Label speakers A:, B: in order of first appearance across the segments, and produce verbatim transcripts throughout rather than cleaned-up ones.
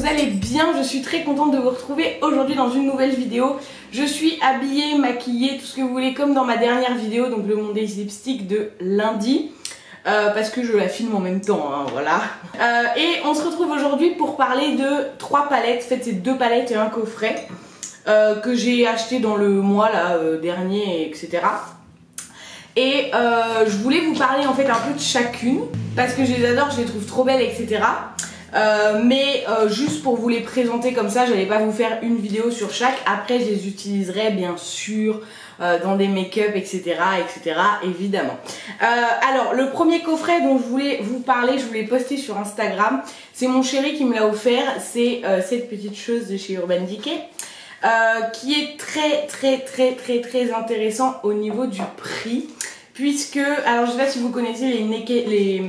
A: allez bien, je suis très contente de vous retrouver aujourd'hui dans une nouvelle vidéo. Je suis habillée, maquillée, tout ce que vous voulez comme dans ma dernière vidéo, donc le Mondays Lipstick de lundi. Euh, parce que je la filme en même temps, hein, voilà. Euh, et on se retrouve aujourd'hui pour parler de trois palettes. En fait, c'est deux palettes et un coffret euh, que j'ai acheté dans le mois là, euh, dernier, et cetera. Et euh, je voulais vous parler en fait un peu de chacune parce que je les adore, je les trouve trop belles, et cetera. Euh, mais euh, juste pour vous les présenter comme ça, j'allais pas vous faire une vidéo sur chaque. Après, je les utiliserai bien sûr euh, dans des make-up, et cetera, et cetera. Évidemment. Euh, alors, le premier coffret dont je voulais vous parler, je voulais poster sur Instagram. C'est mon chéri qui me l'a offert. C'est euh, cette petite chose de chez Urban Decay. Euh, qui est très très très très très intéressant au niveau du prix, puisque, alors je sais pas si vous connaissez les Naked, les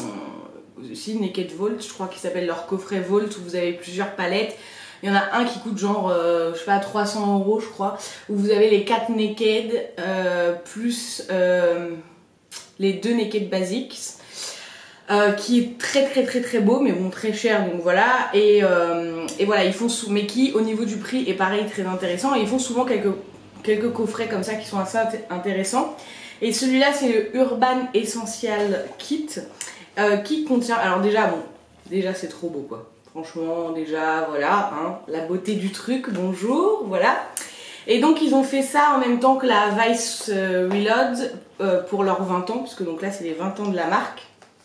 A: si Naked Vault, je crois qu'ils s'appellent leur coffret Vault, où vous avez plusieurs palettes. Il y en a un qui coûte genre euh, je sais pas trois cents euros je crois, où vous avez les quatre Naked euh, plus euh, les deux Naked Basics. Euh, qui est très très très très beau, mais bon, très cher, donc voilà. Et, euh, et voilà, ils font sous, mais qui au niveau du prix est pareil, très intéressant. Et ils font souvent quelques, quelques coffrets comme ça qui sont assez intéressants. Et celui-là, c'est le Urban Essential Kit euh, qui contient, alors déjà bon, déjà c'est trop beau quoi. Franchement, déjà voilà, hein, la beauté du truc, bonjour, voilà. Et donc ils ont fait ça en même temps que la Vice euh, Reload euh, pour leurs vingt ans, puisque donc là c'est les vingt ans de la marque.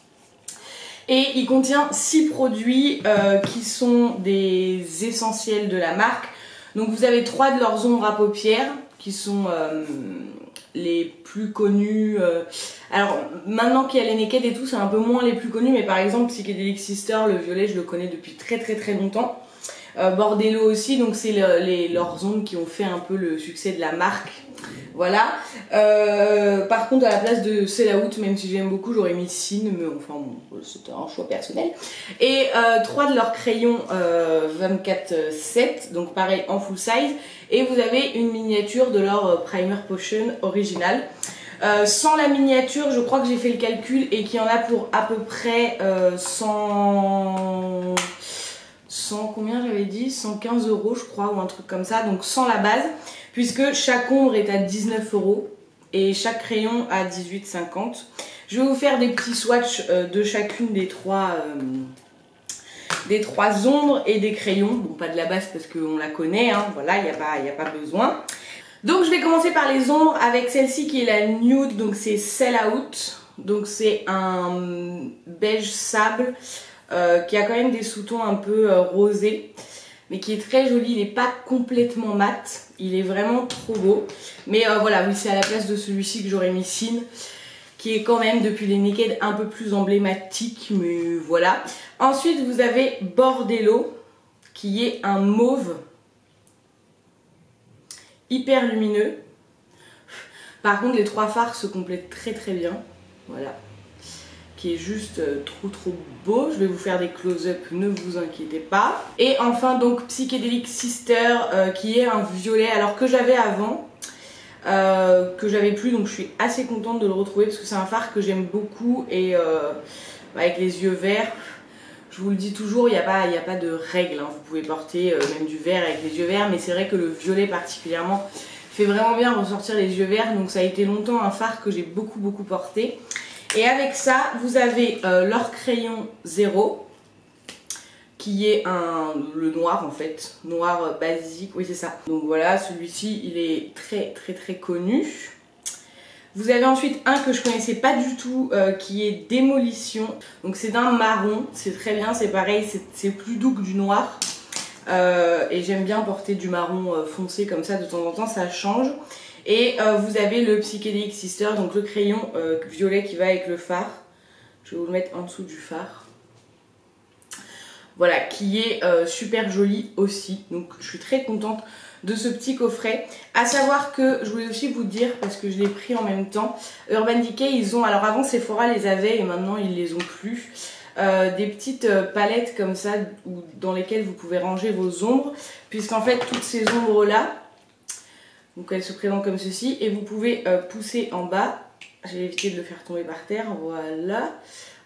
A: Et il contient six produits euh, qui sont des essentiels de la marque. Donc vous avez trois de leurs ombres à paupières qui sont euh, les plus connus. Euh... Alors maintenant qu'il y a les Naked et tout, c'est un peu moins les plus connus, mais par exemple Psychedelic Sister, le violet, je le connais depuis très très très longtemps. Euh, Bordello aussi, donc c'est le, les, leurs ombres qui ont fait un peu le succès de la marque. Voilà. Euh, par contre, à la place de Sell Out, même si j'aime beaucoup, j'aurais mis Sin, mais enfin bon, c'était un choix personnel. Et euh, trois de leurs crayons euh, vingt-quatre sept, donc pareil en full size. Et vous avez une miniature de leur Primer Potion original. Euh, sans la miniature, je crois que j'ai fait le calcul et qu'il y en a pour à peu près euh, cent... cent combien j'avais dit cent quinze euros je crois, ou un truc comme ça, donc sans la base, puisque chaque ombre est à dix-neuf euros et chaque crayon à dix-huit cinquante. Je vais vous faire des petits swatchs euh, de chacune des trois euh, des trois ombres et des crayons, bon pas de la base parce qu'on la connaît, hein, voilà, il n'y a pas, y a pas besoin. Donc je vais commencer par les ombres avec celle-ci qui est la nude, donc c'est Sell Out, donc c'est un beige sable. Euh, qui a quand même des sous-tons un peu euh, rosés, mais qui est très joli. Il n'est pas complètement mat, il est vraiment trop beau. Mais euh, voilà, oui, c'est à la place de celui-ci que j'aurais mis Sin, qui est quand même depuis les Naked un peu plus emblématique, mais voilà. Ensuite, vous avez Bordello, qui est un mauve hyper lumineux. Par contre, les trois fards se complètent très très bien, voilà. Qui est juste euh, trop trop beau. Je vais vous faire des close-up, ne vous inquiétez pas. Et enfin donc Psychedelic Sister euh, qui est un violet, alors que j'avais avant, euh, que j'avais plus, donc je suis assez contente de le retrouver parce que c'est un fard que j'aime beaucoup et euh, avec les yeux verts. Je vous le dis toujours, il n'y a pas, il n'y a pas de règle, hein. Vous pouvez porter euh, même du vert avec les yeux verts, mais c'est vrai que le violet particulièrement fait vraiment bien ressortir les yeux verts, donc ça a été longtemps un fard que j'ai beaucoup beaucoup porté. Et avec ça, vous avez euh, leur crayon zéro, qui est un, le noir en fait, noir euh, basique, oui c'est ça. Donc voilà, celui-ci il est très très très connu. Vous avez ensuite un que je connaissais pas du tout, euh, qui est Démolition. Donc c'est d'un marron, c'est très bien, c'est pareil, c'est plus doux que du noir. Euh, et j'aime bien porter du marron euh, foncé comme ça de temps en temps, ça change. Et euh, vous avez le Psychedelic Sister, donc le crayon euh, violet qui va avec le fard. Je vais vous le mettre en dessous du fard. Voilà, qui est euh, super joli aussi. Donc je suis très contente de ce petit coffret. À savoir que, je voulais aussi vous dire, parce que je l'ai pris en même temps, Urban Decay, ils ont, alors avant Sephora les avait et maintenant ils les ont plus. Euh, des petites euh, palettes comme ça où, dans lesquelles vous pouvez ranger vos ombres. Puisqu'en fait toutes ces ombres là, donc elle se présente comme ceci et vous pouvez euh, pousser en bas. J'ai évité de le faire tomber par terre, voilà.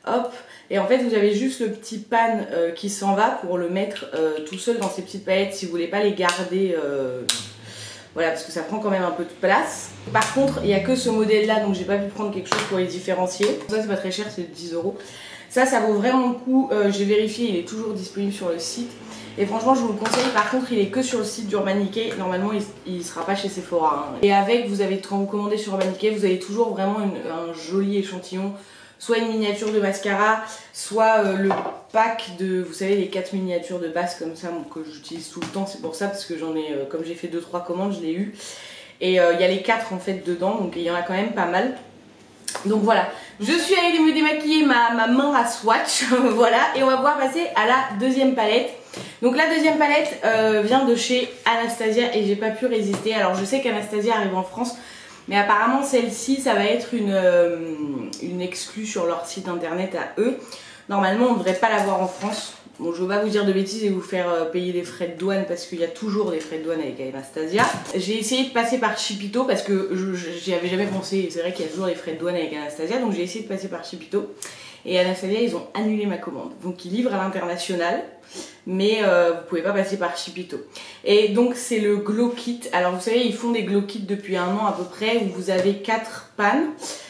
A: hop, et en fait vous avez juste le petit pan euh, qui s'en va pour le mettre euh, tout seul dans ces petites palettes si vous voulez pas les garder, euh, voilà, parce que ça prend quand même un peu de place. Par contre il n'y a que ce modèle là, donc j'ai pas pu prendre quelque chose pour les différencier. Ça c'est pas très cher, c'est dix euros. Ça, ça vaut vraiment le coup, euh, j'ai vérifié, il est toujours disponible sur le site. Et franchement, je vous le conseille. Par contre, il est que sur le site d'Urban-Decay. Normalement, il ne sera pas chez Sephora. Hein. Et avec, vous avez, quand vous commandez sur Urban-Decay, vous avez toujours vraiment une, un joli échantillon. Soit une miniature de mascara, soit euh, le pack de, vous savez, les quatre miniatures de base comme ça, que j'utilise tout le temps. C'est pour ça, parce que j'en ai, euh, comme j'ai fait deux trois commandes, je l'ai eu. Et il euh, y a les quatre en fait dedans, donc il y en a quand même pas mal. Donc voilà, je suis allée me démaquiller ma, ma main à swatch, voilà, et on va pouvoir passer à la deuxième palette. Donc la deuxième palette euh, vient de chez Anastasia et j'ai pas pu résister. Alors je sais qu'Anastasia arrive en France, mais apparemment celle-ci ça va être une, euh, une exclue sur leur site internet à eux. Normalement on ne devrait pas l'avoir en France. Bon, je ne veux pas vous dire de bêtises et vous faire euh, payer des frais de douane parce qu'il y a toujours des frais de douane avec Anastasia. J'ai essayé de passer par Chipito parce que j'y avais jamais pensé. C'est vrai qu'il y a toujours des frais de douane avec Anastasia, donc j'ai essayé de passer par Chipito. Et Anastasia, ils ont annulé ma commande. Donc ils livrent à l'international, mais euh, vous pouvez pas passer par Chipito. Et donc c'est le Glow Kit. Alors vous savez, ils font des Glow Kits depuis un an à peu près où vous avez quatre pannes.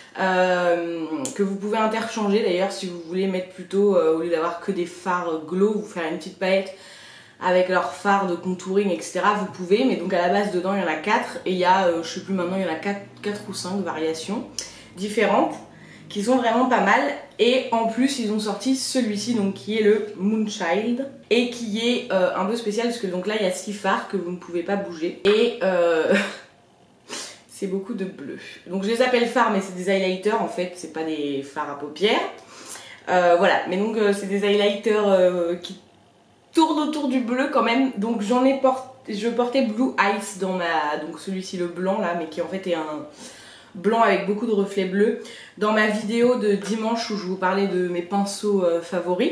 A: Euh, que vous pouvez interchanger d'ailleurs si vous voulez mettre plutôt euh, au lieu d'avoir que des fards glow, vous faire une petite palette avec leurs fards de contouring etc, vous pouvez, mais donc à la base dedans il y en a quatre et il y a euh, je sais plus maintenant, il y en a quatre ou cinq variations différentes qui sont vraiment pas mal. Et en plus ils ont sorti celui-ci donc qui est le Moonchild et qui est euh, un peu spécial parce que donc là il y a six fards que vous ne pouvez pas bouger et euh... c'est beaucoup de bleu. Donc je les appelle fards mais c'est des highlighters en fait, c'est pas des fards à paupières. Euh, voilà, mais donc euh, c'est des highlighters euh, qui tournent autour du bleu quand même. Donc j'en ai porté, je portais Blue Ice dans ma, donc celui-ci le blanc là, mais qui en fait est un blanc avec beaucoup de reflets bleus. Dans ma vidéo de dimanche où je vous parlais de mes pinceaux euh, favoris.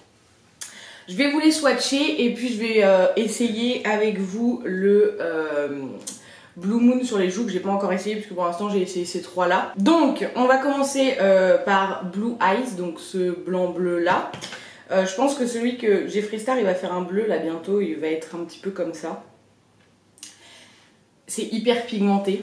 A: Je vais vous les swatcher et puis je vais euh, essayer avec vous le... Euh, Blue Moon sur les joues que j'ai pas encore essayé puisque pour l'instant j'ai essayé ces trois là. Donc on va commencer euh, par Blue Eyes, donc ce blanc bleu là. Euh, je pense que celui que Jeffree Star il va faire un bleu là bientôt, il va être un petit peu comme ça. C'est hyper pigmenté.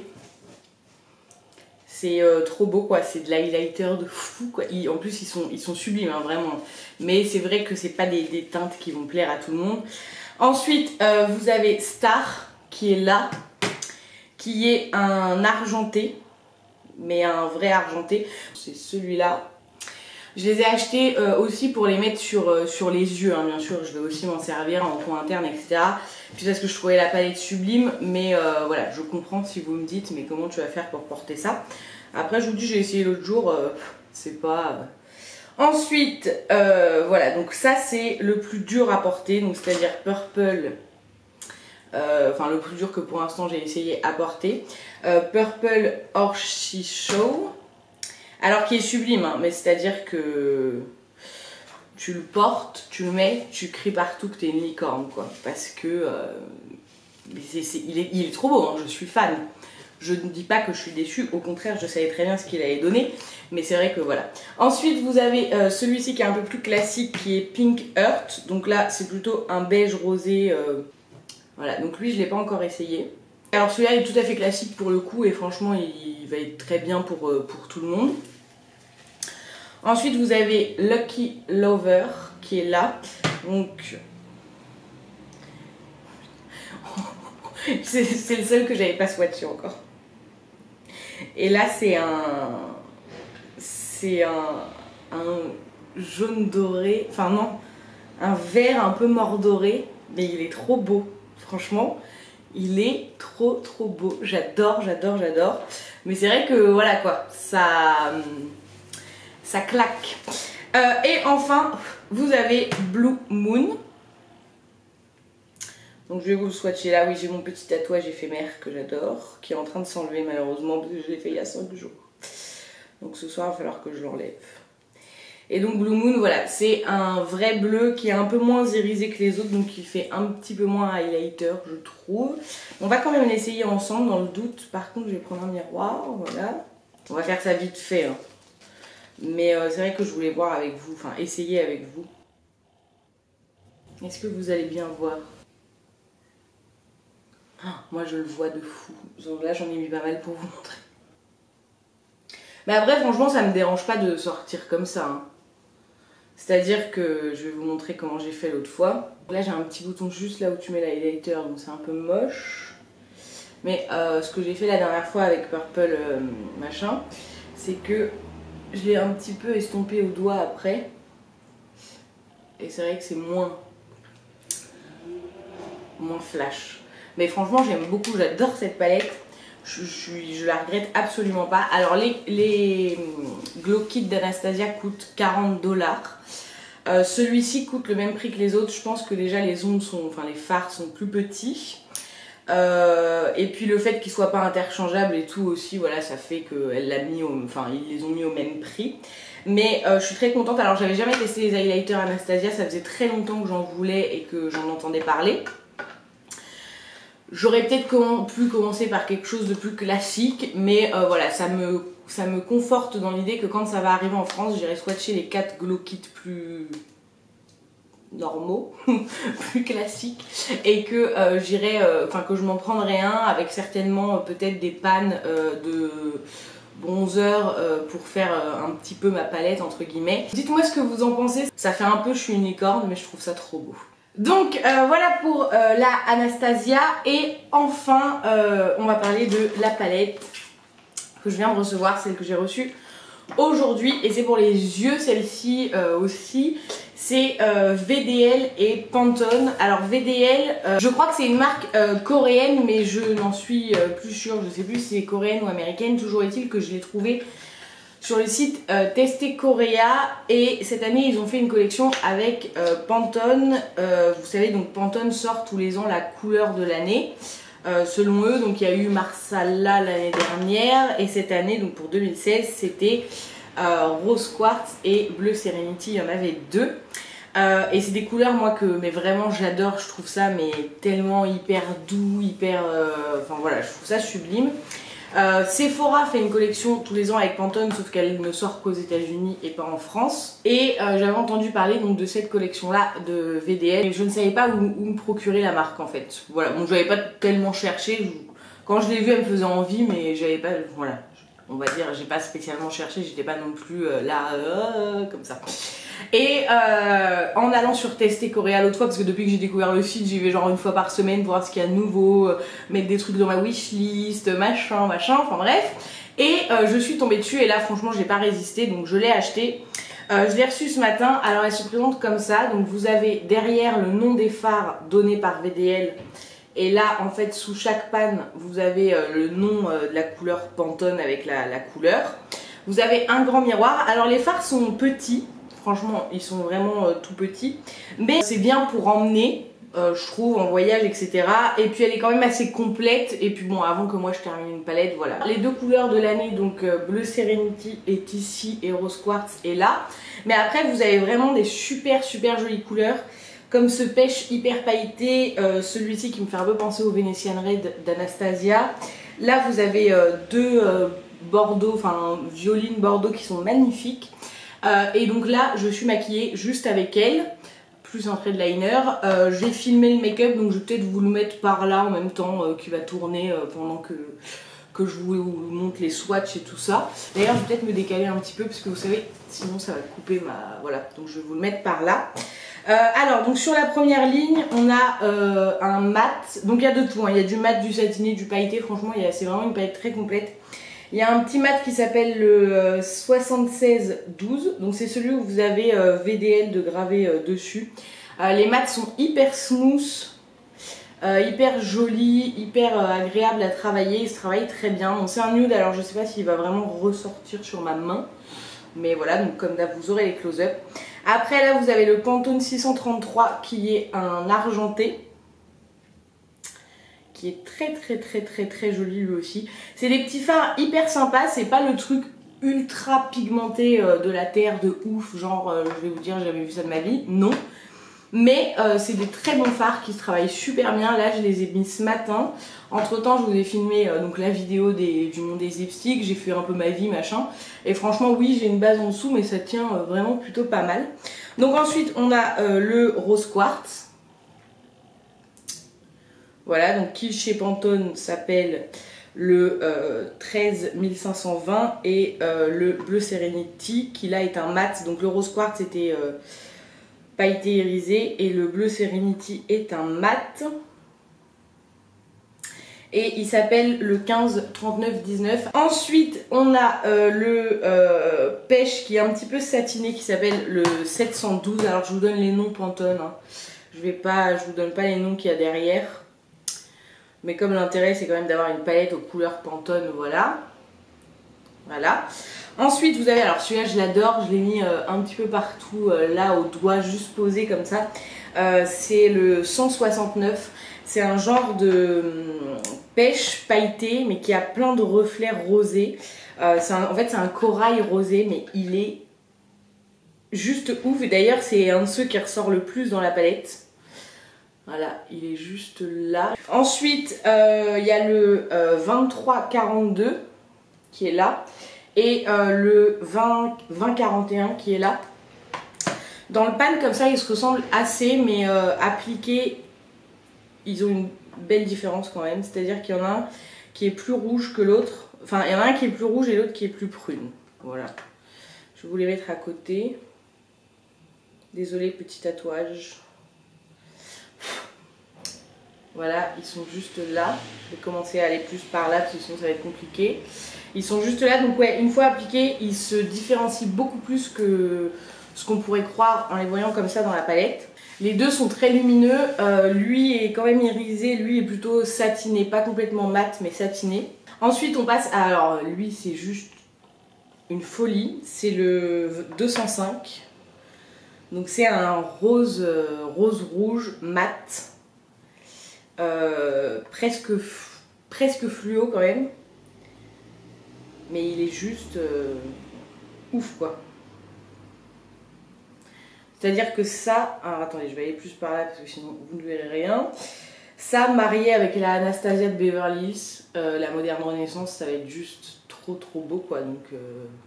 A: C'est euh, trop beau quoi, c'est de l'highlighter de fou quoi. Ils, en plus ils sont, ils sont sublimes hein, vraiment. Mais c'est vrai que c'est pas des, des teintes qui vont plaire à tout le monde. Ensuite euh, vous avez Star qui est là, qui est un argenté, mais un vrai argenté. C'est celui-là. Je les ai achetés euh, aussi pour les mettre sur, euh, sur les yeux, hein, bien sûr. Je vais aussi m'en servir en point interne, et cetera. Puis parce que je trouvais la palette sublime, mais euh, voilà, je comprends si vous me dites, mais comment tu vas faire pour porter ça? Après, je vous dis, j'ai essayé l'autre jour, euh, c'est pas... Euh... Ensuite, euh, voilà, donc ça c'est le plus dur à porter, donc c'est-à-dire Purple... Euh, enfin le plus dur que pour l'instant j'ai essayé à porter. Euh, Purple Orchi Show. Alors qui est sublime, hein, mais c'est à dire que tu le portes, tu le mets, tu cries partout que t'es une licorne quoi. Parce que euh, c'est, c'est, il, est, il est trop beau, hein, je suis fan. Je ne dis pas que je suis déçue, au contraire je savais très bien ce qu'il allait donner. Mais c'est vrai que voilà. Ensuite vous avez euh, celui-ci qui est un peu plus classique qui est Pink Earth. Donc là c'est plutôt un beige rosé. Euh, Voilà, donc lui je l'ai pas encore essayé. Alors celui-là est tout à fait classique pour le coup et franchement il va être très bien pour, pour tout le monde. Ensuite vous avez Lucky Lover qui est là. Donc c'est le seul que j'avais pas swatché encore. Et là c'est un... C'est un... un jaune doré, enfin non, un vert un peu mordoré, mais il est trop beau. Franchement, il est trop trop beau. J'adore, j'adore, j'adore. Mais c'est vrai que voilà quoi, ça, ça claque. Euh, et enfin, vous avez Blue Moon. Donc je vais vous le swatcher là. Oui, j'ai mon petit tatouage éphémère que j'adore, qui est en train de s'enlever malheureusement parce que je l'ai fait il y a cinq jours. Donc ce soir, il va falloir que je l'enlève. Et donc Blue Moon, voilà, c'est un vrai bleu qui est un peu moins irisé que les autres, donc il fait un petit peu moins highlighter, je trouve. On va quand même l'essayer ensemble dans le doute. Par contre, je vais prendre un miroir, voilà. On va faire ça vite fait, hein. Mais euh, c'est vrai que je voulais voir avec vous, enfin essayer avec vous. Est-ce que vous allez bien voir? Oh, moi je le vois de fou. Donc là j'en ai mis pas mal pour vous montrer. Mais après franchement ça me dérange pas de sortir comme ça. Hein. C'est-à-dire que je vais vous montrer comment j'ai fait l'autre fois. Là j'ai un petit bouton juste là où tu mets l'highlighter, donc c'est un peu moche. Mais euh, ce que j'ai fait la dernière fois avec Purple euh, machin, c'est que je l'ai un petit peu estompé au doigt après. Et c'est vrai que c'est moins, moins flash. Mais franchement j'aime beaucoup, j'adore cette palette. Je, je, je la regrette absolument pas. Alors les, les Glow Kit d'Anastasia coûtent quarante dollars. Euh, Celui-ci coûte le même prix que les autres. Je pense que déjà les ongles sont, enfin les fards sont plus petits. Euh, et puis le fait qu'ils soient pas interchangeables et tout aussi, voilà, ça fait qu'elle l'a mis, au, enfin ils les ont mis au même prix. Mais euh, je suis très contente. Alors j'avais jamais testé les highlighters Anastasia, ça faisait très longtemps que j'en voulais et que j'en entendais parler. J'aurais peut-être comm pu commencer par quelque chose de plus classique, mais euh, voilà, ça me, ça me conforte dans l'idée que quand ça va arriver en France, j'irai swatcher les quatre Glow Kit plus normaux, plus classiques, et que euh, j'irai, enfin euh, que je m'en prendrai un avec certainement euh, peut-être des pannes euh, de bronzer euh, pour faire euh, un petit peu ma palette entre guillemets. Dites-moi ce que vous en pensez, ça fait un peu je suis une licorne, mais je trouve ça trop beau. Donc euh, voilà pour euh, la Anastasia, et enfin euh, on va parler de la palette que je viens de recevoir, celle que j'ai reçue aujourd'hui, et c'est pour les yeux celle-ci euh, aussi. C'est euh, V D L et Pantone. Alors V D L, euh, je crois que c'est une marque euh, coréenne, mais je n'en suis euh, plus sûre, je sais plus si c'est coréenne ou américaine. Toujours est-il que je l'ai trouvée sur le site euh, Testé Korea, et cette année ils ont fait une collection avec euh, Pantone. Euh, vous savez, donc Pantone sort tous les ans la couleur de l'année. Euh, selon eux, donc il y a eu Marsala l'année dernière, et cette année, donc pour deux mille seize, c'était euh, Rose Quartz et Bleu Serenity, il y en avait deux. Euh, et c'est des couleurs moi que mais vraiment j'adore, je trouve ça mais tellement hyper doux, hyper... Euh, enfin voilà, je trouve ça sublime. Euh, Sephora fait une collection tous les ans avec Pantone, sauf qu'elle ne sort qu'aux États-Unis et pas en France. Et euh, j'avais entendu parler donc de cette collection-là de V D L, et je ne savais pas où, où me procurer la marque en fait. Voilà, bon, je n'avais pas tellement cherché. Je, quand je l'ai vue, elle me faisait envie, mais j'avais pas, voilà, on va dire, j'ai pas spécialement cherché. J'étais pas non plus euh, là euh, comme ça. Et euh, en allant sur Testé Korea l'autre fois, parce que depuis que j'ai découvert le site, j'y vais genre une fois par semaine pour voir ce qu'il y a de nouveau, euh, mettre des trucs dans ma wishlist, machin, machin, enfin bref. Et euh, je suis tombée dessus, et là franchement j'ai pas résisté, donc je l'ai acheté. Euh, je l'ai reçu ce matin. Alors elle se présente comme ça, donc vous avez derrière le nom des fards donné par V D L. Et là en fait sous chaque panne vous avez euh, le nom euh, de la couleur Pantone avec la, la couleur. Vous avez un grand miroir. Alors les fards sont petits. Franchement, ils sont vraiment euh, tout petits. Mais c'est bien pour emmener, euh, je trouve, en voyage, et cetera. Et puis elle est quand même assez complète. Et puis bon, avant que moi je termine une palette, voilà. Les deux couleurs de l'année, donc euh, Bleu Serenity est ici et Rose Quartz est là. Mais après, vous avez vraiment des super super jolies couleurs. Comme ce pêche hyper pailleté, euh, celui-ci qui me fait un peu penser au Venetian Red d'Anastasia. Là, vous avez euh, deux euh, bordeaux, enfin violines bordeaux qui sont magnifiques. Euh, et donc là je suis maquillée juste avec elle, plus un trait de liner. euh, J'ai filmé le make-up, donc je vais peut-être vous le mettre par là en même temps, euh, qui va tourner euh, pendant que, que je vous montre les swatchs et tout ça. D'ailleurs je vais peut-être me décaler un petit peu parce que vous savez sinon ça va couper ma... Voilà, donc je vais vous le mettre par là. Euh, alors donc sur la première ligne on a euh, un mat, donc il y a de tout, hein. Il y a du mat, du satiné, du pailleté, franchement c'est vraiment une palette très complète. Il y a un petit mat qui s'appelle le euh, soixante-seize douze, donc c'est celui où vous avez euh, V D L de gravé euh, dessus. Euh, les mats sont hyper smooth, euh, hyper jolis, hyper euh, agréables à travailler, ils se travaillent très bien. Bon, c'est un nude, alors je sais pas s'il va vraiment ressortir sur ma main, mais voilà, donc comme d'hab vous aurez les close-up. Après là vous avez le Pantone six cent trente-trois qui est un argenté, qui est très très très très très joli lui aussi. C'est des petits fards hyper sympas, c'est pas le truc ultra pigmenté euh, de la terre de ouf, genre euh, je vais vous dire j'ai jamais vu ça de ma vie, non. Mais euh, c'est des très bons fards qui se travaillent super bien. Là je les ai mis ce matin. Entre temps je vous ai filmé euh, donc la vidéo des, du Monde des lipsticks. J'ai fait un peu ma vie machin. Et franchement oui j'ai une base en dessous mais ça tient euh, vraiment plutôt pas mal. Donc ensuite on a euh, le rose quartz. Voilà, donc qui chez Pantone s'appelle le euh, treize mille cinq cent vingt et euh, le bleu Serenity qui là est un mat. Donc le rose quartz était euh, pailleté irisé et le bleu Serenity est un mat. Et il s'appelle le quinze trente-neuf dix-neuf. Ensuite on a euh, le euh, pêche qui est un petit peu satiné qui s'appelle le sept cent douze. Alors je vous donne les noms Pantone, hein. Je vais pas, je vous donne pas les noms qu'il y a derrière. Mais comme l'intérêt c'est quand même d'avoir une palette aux couleurs Pantone, voilà. Voilà. Ensuite vous avez, alors celui-là je l'adore, je l'ai mis euh, un petit peu partout, euh, là au doigt juste posé comme ça. Euh, c'est le cent soixante-neuf. C'est un genre de hum, pêche pailleté mais qui a plein de reflets rosés. Euh, un, en fait c'est un corail rosé mais il est juste ouf. Et d'ailleurs c'est un de ceux qui ressort le plus dans la palette. Voilà, il est juste là. Ensuite, euh, il y a le euh, vingt-trois quarante-deux qui est là. Et euh, le vingt quarante et un qui est là. Dans le pan, comme ça, ils se ressemblent assez, mais euh, appliqués, ils ont une belle différence quand même. C'est-à-dire qu'il y en a un qui est plus rouge que l'autre. Enfin, il y en a un qui est plus rouge et l'autre qui est plus prune. Voilà. Je vais vous les mettre à côté. Désolée, petit tatouage. Voilà, ils sont juste là. Je vais commencer à aller plus par là parce que sinon ça va être compliqué. Ils sont juste là, donc ouais, une fois appliqués, ils se différencient beaucoup plus que ce qu'on pourrait croire en les voyant comme ça dans la palette. Les deux sont très lumineux. Euh, lui est quand même irisé, lui est plutôt satiné, pas complètement mat mais satiné. Ensuite on passe à, alors lui c'est juste une folie, c'est le deux cent cinq. Donc c'est un rose, euh, rose rouge mat. Euh, presque, presque fluo quand même, mais il est juste euh, ouf quoi. C'est à dire que ça, alors attendez je vais aller plus par là parce que sinon vous ne verrez rien. Ça marié avec la Anastasia de Beverly Hills, euh, la moderne renaissance, ça va être juste trop trop beau quoi. Donc euh,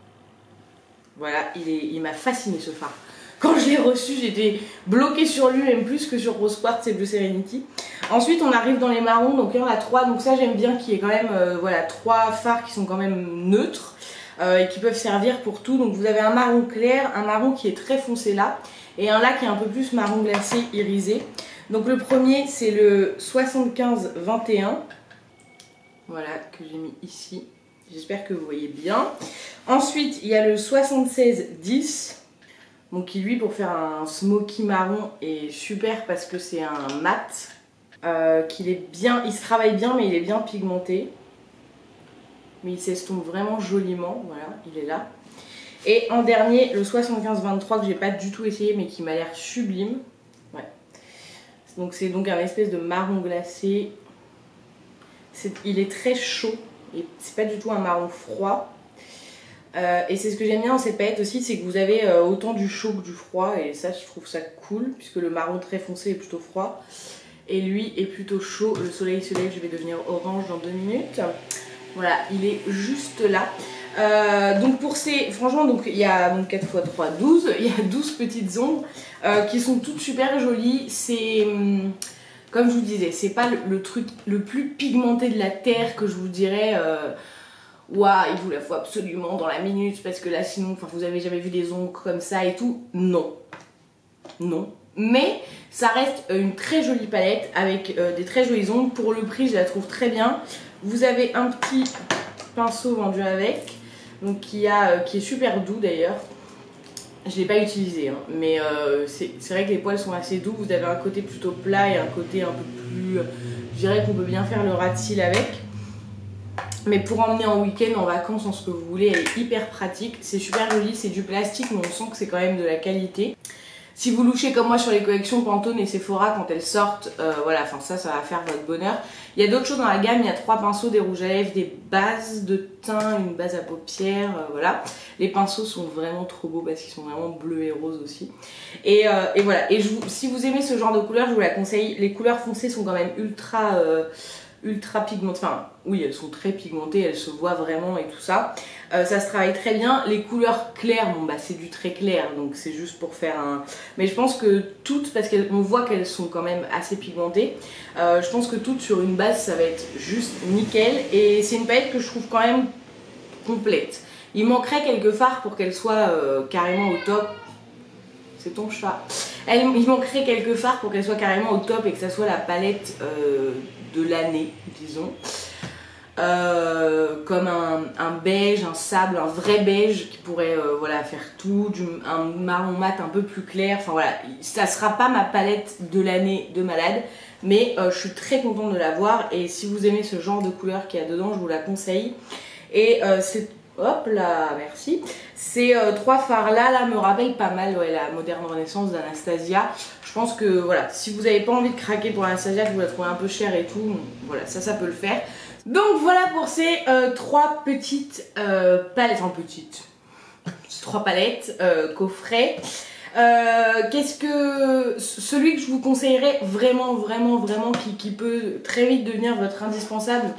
A: voilà, il, est, il m'a fasciné ce fard. Quand je l'ai reçu, j'étais bloquée sur lui, même plus que sur Rose Quartz et Bleu Serenity. Ensuite, on arrive dans les marrons, donc il y en a trois. Donc ça, j'aime bien qu'il y ait quand même euh, voilà, trois fards qui sont quand même neutres euh, et qui peuvent servir pour tout. Donc vous avez un marron clair, un marron qui est très foncé là, et un là qui est un peu plus marron glacé, irisé. Donc le premier, c'est le soixante-quinze vingt et un. Voilà, que j'ai mis ici. J'espère que vous voyez bien. Ensuite, il y a le soixante-seize dix. Donc qui lui pour faire un smoky marron est super parce que c'est un mat, euh, qu'il est bien, il se travaille bien mais il est bien pigmenté. Mais il s'estompe vraiment joliment, voilà, il est là. Et en dernier le soixante-quinze vingt-trois que j'ai pas du tout essayé mais qui m'a l'air sublime. Ouais. Donc c'est donc un espèce de marron glacé. Est, il est très chaud et c'est pas du tout un marron froid. Euh, et c'est ce que j'aime bien dans cette palette aussi, c'est que vous avez euh, autant du chaud que du froid, et ça je trouve ça cool puisque le marron très foncé est plutôt froid et lui est plutôt chaud. Le soleil se lève, je vais devenir orange dans deux minutes. Voilà, il est juste là. Euh, donc pour ces, franchement, donc il y a donc quatre fois trois, douze, il y a douze petites ombres euh, qui sont toutes super jolies. C'est, hum, comme je vous disais, c'est pas le, le truc le plus pigmenté de la terre que je vous dirais. Euh, Ouah, il vous la faut absolument dans la minute parce que là sinon, enfin, vous avez jamais vu des ongles comme ça et tout. Non. Non. Mais ça reste une très jolie palette avec euh, des très jolies ongles. Pour le prix, je la trouve très bien. Vous avez un petit pinceau vendu avec, donc qui, a, euh, qui est super doux d'ailleurs. Je ne l'ai pas utilisé, hein, mais euh, c'est vrai que les poils sont assez doux. Vous avez un côté plutôt plat et un côté un peu plus... Euh, je dirais qu'on peut bien faire le ras de cils avec. Mais pour emmener en week-end, en vacances, en ce que vous voulez, elle est hyper pratique. C'est super joli, c'est du plastique, mais on sent que c'est quand même de la qualité. Si vous louchez comme moi sur les collections Pantone et Sephora quand elles sortent, euh, voilà, enfin ça, ça va faire votre bonheur. Il y a d'autres choses dans la gamme, il y a trois pinceaux, des rouges à lèvres, des bases de teint, une base à paupières, euh, voilà. Les pinceaux sont vraiment trop beaux parce qu'ils sont vraiment bleus et roses aussi. Et, euh, et voilà, et je vous, si vous aimez ce genre de couleur, je vous la conseille. Les couleurs foncées sont quand même ultra... Euh, ultra pigmentées, enfin oui elles sont très pigmentées, elles se voient vraiment et tout ça. Euh, ça se travaille très bien. Les couleurs claires, bon bah c'est du très clair donc c'est juste pour faire un... Mais je pense que toutes, parce qu'on voit qu'elles sont quand même assez pigmentées, euh, je pense que toutes sur une base ça va être juste nickel. Et c'est une palette que je trouve quand même complète. Il manquerait quelques fards pour qu'elle soit euh, carrément au top. C'est ton chat. Elle, il manquerait quelques fards pour qu'elle soit carrément au top et que ça soit la palette euh, de l'année, disons. Euh, comme un, un beige, un sable, un vrai beige qui pourrait euh, voilà, faire tout, du, un marron mat un peu plus clair. Enfin voilà, ça sera pas ma palette de l'année de malade, mais euh, je suis très contente de l'avoir. Et si vous aimez ce genre de couleur qu'il y a dedans, je vous la conseille. Et euh, c'est... Hop là, merci. Ces euh, trois fards là, là me rappellent pas mal ouais, la moderne renaissance d'Anastasia. Je pense que voilà, si vous n'avez pas envie de craquer pour Anastasia, que vous la trouvez un peu chère et tout, voilà, ça, ça peut le faire. Donc voilà pour ces euh, trois petites euh, palettes, enfin petites, trois palettes euh, coffrets. Euh, Qu'est-ce que celui que je vous conseillerais vraiment, vraiment, vraiment, qui, qui peut très vite devenir votre indispensable?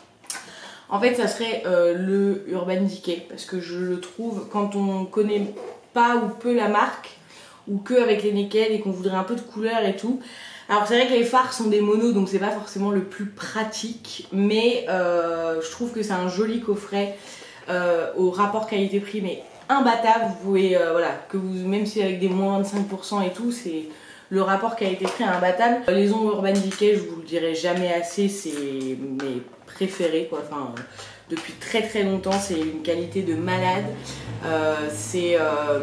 A: En fait, ça serait euh, le Urban Decay, parce que je le trouve, quand on connaît pas ou peu la marque, ou que avec les Naked et qu'on voudrait un peu de couleur et tout. Alors c'est vrai que les fards sont des monos, donc c'est pas forcément le plus pratique, mais euh, je trouve que c'est un joli coffret euh, au rapport qualité-prix, mais imbattable. Vous pouvez, euh, voilà, que vous, même si avec des moins vingt-cinq pour cent et tout, c'est... Le rapport qualité-prix est imbattable. Les ongles Urban Decay, je vous le dirai jamais assez, c'est mes préférés quoi. Enfin, depuis très très longtemps, c'est une qualité de malade. Euh, c'est euh,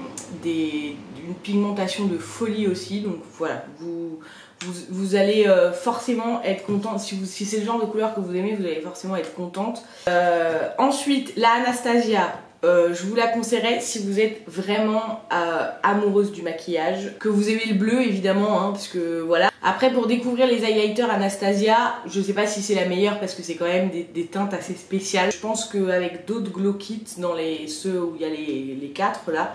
A: des, une pigmentation de folie aussi. Donc voilà, vous, vous, vous allez euh, forcément être contente. Si, si c'est le genre de couleur que vous aimez, vous allez forcément être contente. Euh, ensuite, la Anastasia. Euh, je vous la conseillerais si vous êtes vraiment euh, amoureuse du maquillage, que vous aimez le bleu évidemment, hein, parce que voilà. Après pour découvrir les highlighters Anastasia, je sais pas si c'est la meilleure parce que c'est quand même des, des teintes assez spéciales. Je pense qu'avec d'autres glow kits, dans les ceux où il y a les, les quatre là,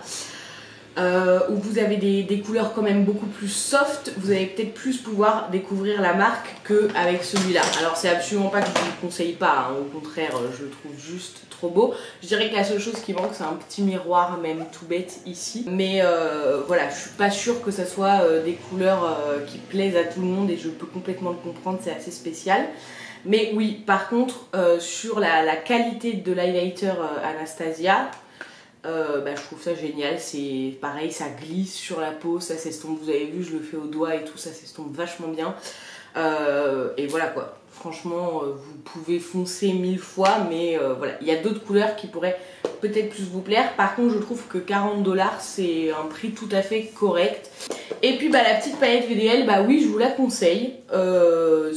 A: Euh, où vous avez des, des couleurs quand même beaucoup plus soft, vous allez peut-être plus pouvoir découvrir la marque qu'avec celui-là. Alors c'est absolument pas que je vous le conseille pas, hein, au contraire je le trouve juste trop beau. Je dirais que la seule chose qui manque c'est un petit miroir même tout bête ici. Mais euh, voilà, je suis pas sûre que ça soit euh, des couleurs euh, qui plaisent à tout le monde et je peux complètement le comprendre, c'est assez spécial. Mais oui, par contre, euh, sur la, la qualité de l'highlighter euh, Anastasia, Euh, bah, je trouve ça génial, c'est pareil, ça glisse sur la peau, ça s'estompe, vous avez vu je le fais au doigt et tout, ça s'estompe vachement bien. Euh, et voilà quoi, franchement euh, vous pouvez foncer mille fois, mais euh, voilà, il y a d'autres couleurs qui pourraient peut-être plus vous plaire. Par contre je trouve que quarante dollars c'est un prix tout à fait correct. Et puis bah la petite palette V D L, bah oui je vous la conseille. Euh,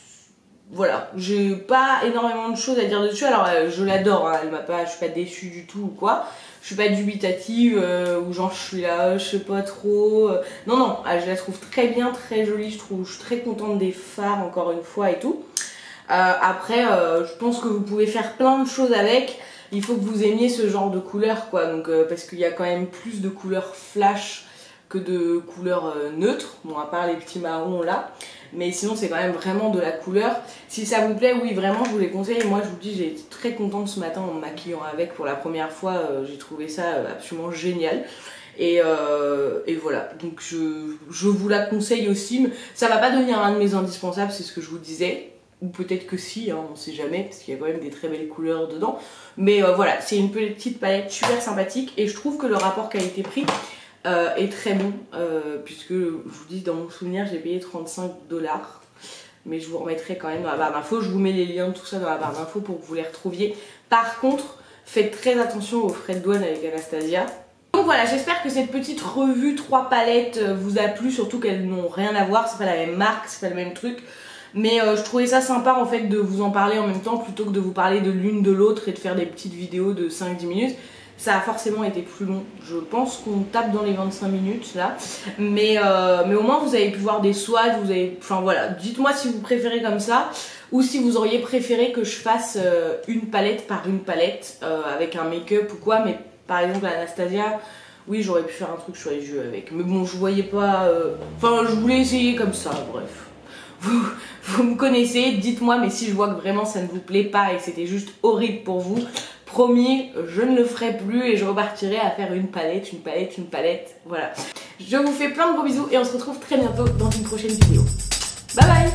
A: Voilà, j'ai pas énormément de choses à dire dessus. Alors euh, je l'adore, hein, elle m'a pas, je suis pas déçue du tout ou quoi. Je suis pas dubitative euh, ou genre je suis là, je sais pas trop. Euh, non non, ah, je la trouve très bien, très jolie. Je trouve, je suis très contente des fards encore une fois et tout. Euh, après, euh, je pense que vous pouvez faire plein de choses avec. Il faut que vous aimiez ce genre de couleurs quoi. Donc euh, parce qu'il y a quand même plus de couleurs flash que de couleurs euh, neutres. Bon à part les petits marrons là. Mais sinon c'est quand même vraiment de la couleur. Si ça vous plaît, oui vraiment je vous les conseille. Moi je vous dis j'ai été très contente ce matin en me maquillant avec pour la première fois. Euh, j'ai trouvé ça absolument génial. Et, euh, et voilà, donc je, je vous la conseille aussi. Ça va pas devenir un de mes indispensables, c'est ce que je vous disais. Ou peut-être que si, hein, on sait jamais, parce qu'il y a quand même des très belles couleurs dedans. Mais euh, voilà, c'est une petite palette super sympathique. Et je trouve que le rapport qualité-prix Euh, est très bon, euh, puisque je vous dis dans mon souvenir j'ai payé trente-cinq dollars, mais je vous remettrai quand même dans la barre d'infos, je vous mets les liens de tout ça dans la barre d'infos pour que vous les retrouviez. Par contre faites très attention aux frais de douane avec Anastasia. Donc voilà, j'espère que cette petite revue trois palettes vous a plu, surtout qu'elles n'ont rien à voir, c'est pas la même marque, c'est pas le même truc. Mais euh, je trouvais ça sympa en fait de vous en parler en même temps plutôt que de vous parler de l'une de l'autre et de faire des petites vidéos de cinq dix minutes. ça a forcément été plus long. Je pense qu'on tape dans les vingt-cinq minutes là. Mais, euh, mais au moins vous avez pu voir des swatchs, vous avez... Enfin voilà, dites-moi si vous préférez comme ça ou si vous auriez préféré que je fasse euh, une palette par une palette euh, avec un make-up ou quoi. Mais par exemple Anastasia, oui j'aurais pu faire un truc sur les yeux avec. Mais bon je voyais pas... euh, Enfin je voulais essayer comme ça, bref. Vous, vous me connaissez, dites-moi, mais si je vois que vraiment ça ne vous plaît pas et que c'était juste horrible pour vous, promis, je ne le ferai plus et je repartirai à faire une palette, une palette, une palette, voilà. Je vous fais plein de gros bisous et on se retrouve très bientôt dans une prochaine vidéo. Bye bye!